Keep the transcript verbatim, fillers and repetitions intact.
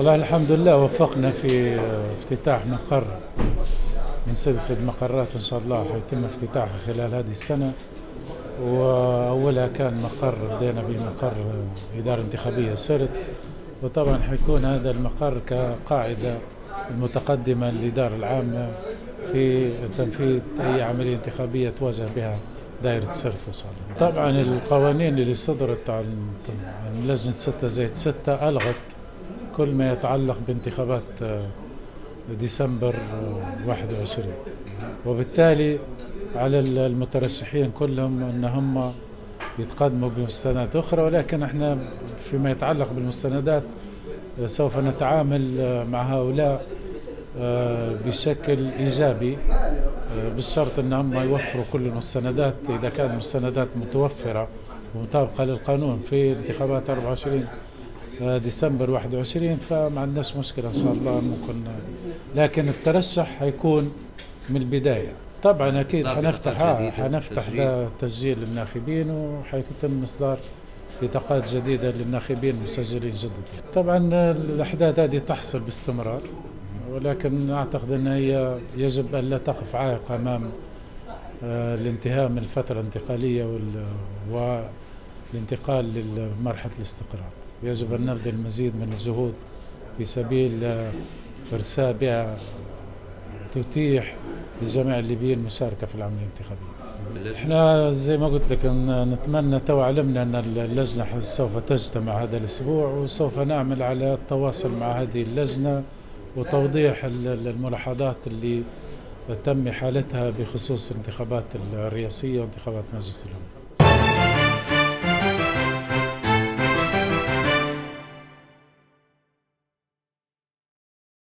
والله الحمد لله وفقنا في افتتاح مقر من سلسلة مقرات إن شاء الله حيتم افتتاحها خلال هذه السنة. وأولها كان مقر بدينا بمقر إدارة انتخابية سرت، وطبعا حيكون هذا المقر كقاعدة المتقدمة للإدارة العامة في تنفيذ أي عملية انتخابية تواجه بها دائرة سرت إن شاء الله. طبعا القوانين اللي صدرت عن لجنة ستة زائد ستة ألغت كل ما يتعلق بانتخابات ديسمبر واحد وعشرين، وبالتالي على المترشحين كلهم أن هم يتقدموا بمستندات أخرى، ولكن احنا فيما يتعلق بالمستندات سوف نتعامل مع هؤلاء بشكل إيجابي بالشرط أن هم يوفروا كل المستندات. إذا كانت المستندات متوفرة ومطابقة للقانون في انتخابات أربعة وعشرين ديسمبر واحد وعشرين فما عندناش مشكلة إن شاء الله ممكن، لكن الترشح حيكون من البداية. طبعا أكيد حنفتح حنفتح ده تسجيل للناخبين، وحيتم إصدار بطاقات جديدة للناخبين المسجلين جدد. طبعا الأحداث هذه تحصل باستمرار، ولكن أعتقد أن هي يجب أن لا تقف عائق أمام الانتهاء من الفترة الانتقالية والانتقال لمرحلة الاستقرار. يجب أن نبذل المزيد من الجهود في سبيل إرساء بها تتيح لجميع الليبيين المشاركة في العملية الانتخابية. احنا زي ما قلت لك نتمنى، تو علمنا أن اللجنة سوف تجتمع هذا الأسبوع، وسوف نعمل على التواصل مع هذه اللجنة وتوضيح الملاحظات اللي تم إحالتها بخصوص الانتخابات الرئاسية وانتخابات مجلس الأمة.